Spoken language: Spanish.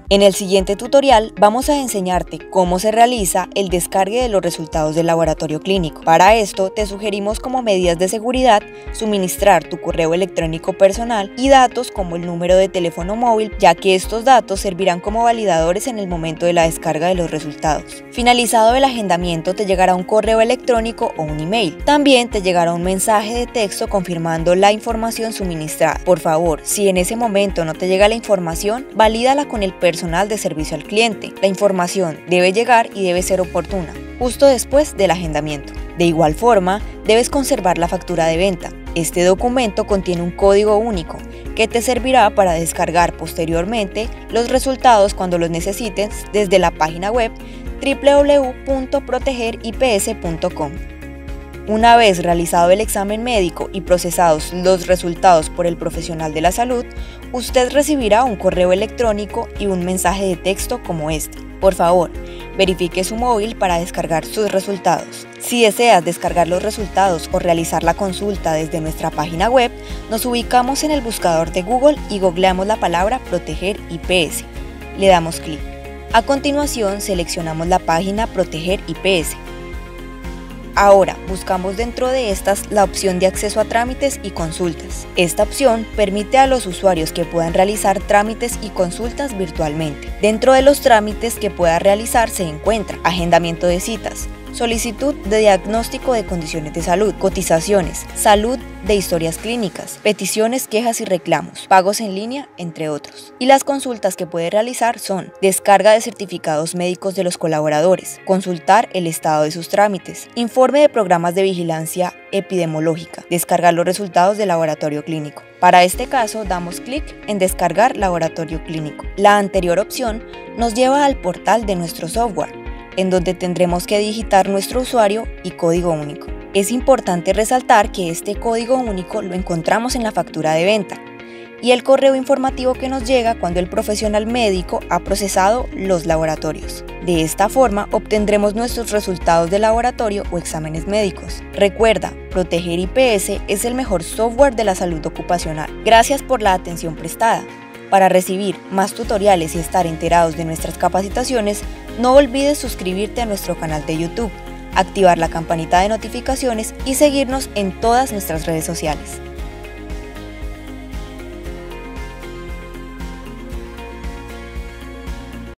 En el siguiente tutorial vamos a enseñarte cómo se realiza el descargue de los resultados del laboratorio clínico. Para esto te sugerimos como medidas de seguridad suministrar tu correo electrónico personal y datos como el número de teléfono móvil, ya que estos datos servirán como validadores en el momento de la descarga de los resultados. Finalizado el agendamiento te llegará un correo electrónico o un email. También te llegará un mensaje de texto confirmando la información suministrada. Por favor, si en ese momento no te llega la información, valídala con el personal de servicio al cliente. La información debe llegar y debe ser oportuna, justo después del agendamiento. De igual forma, debes conservar la factura de venta. Este documento contiene un código único que te servirá para descargar posteriormente los resultados cuando los necesites desde la página web www.protegerips.com. Una vez realizado el examen médico y procesados los resultados por el profesional de la salud, usted recibirá un correo electrónico y un mensaje de texto como este. Por favor, verifique su móvil para descargar sus resultados. Si deseas descargar los resultados o realizar la consulta desde nuestra página web, nos ubicamos en el buscador de Google y googleamos la palabra Proteger IPS. Le damos clic. A continuación, seleccionamos la página Proteger IPS. Ahora, buscamos dentro de estas la opción de acceso a trámites y consultas. Esta opción permite a los usuarios que puedan realizar trámites y consultas virtualmente. Dentro de los trámites que pueda realizar se encuentra agendamiento de citas, solicitud de diagnóstico de condiciones de salud, cotizaciones, salud de historias clínicas, peticiones, quejas y reclamos, pagos en línea, entre otros. Y las consultas que puede realizar son descarga de certificados médicos de los colaboradores, consultar el estado de sus trámites, informe de programas de vigilancia epidemiológica, descargar los resultados del laboratorio clínico. Para este caso, damos clic en descargar laboratorio clínico. La anterior opción nos lleva al portal de nuestro software, en donde tendremos que digitar nuestro usuario y código único. Es importante resaltar que este código único lo encontramos en la factura de venta y el correo informativo que nos llega cuando el profesional médico ha procesado los laboratorios. De esta forma obtendremos nuestros resultados de laboratorio o exámenes médicos. Recuerda, Proteger IPS es el mejor software de la salud ocupacional. Gracias por la atención prestada. Para recibir más tutoriales y estar enterados de nuestras capacitaciones, no olvides suscribirte a nuestro canal de YouTube, activar la campanita de notificaciones y seguirnos en todas nuestras redes sociales.